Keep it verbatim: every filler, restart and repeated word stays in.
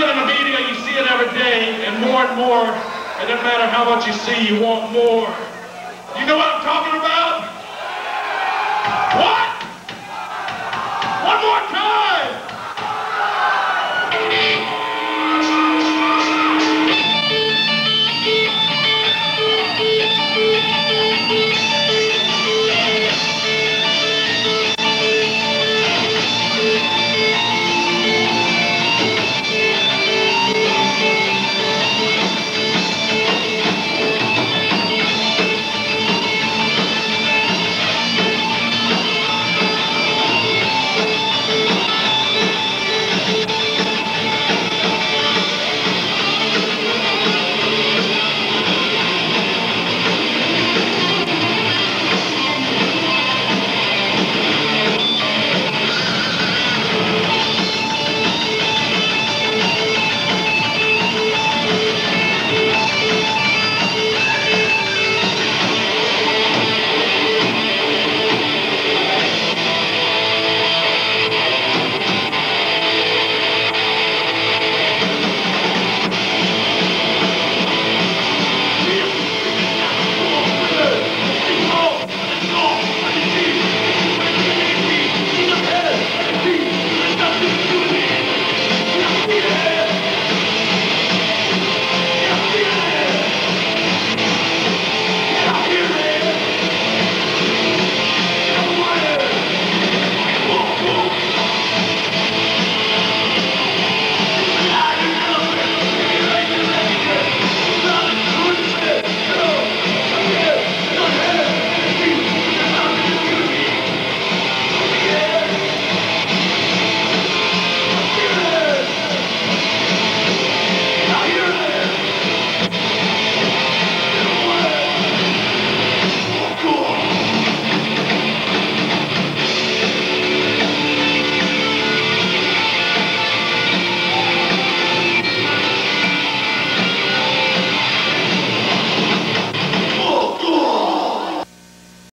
it in the media, you see it every day, and more and more. It doesn't matter how much you see, you want more. You know what I'm talking about? What?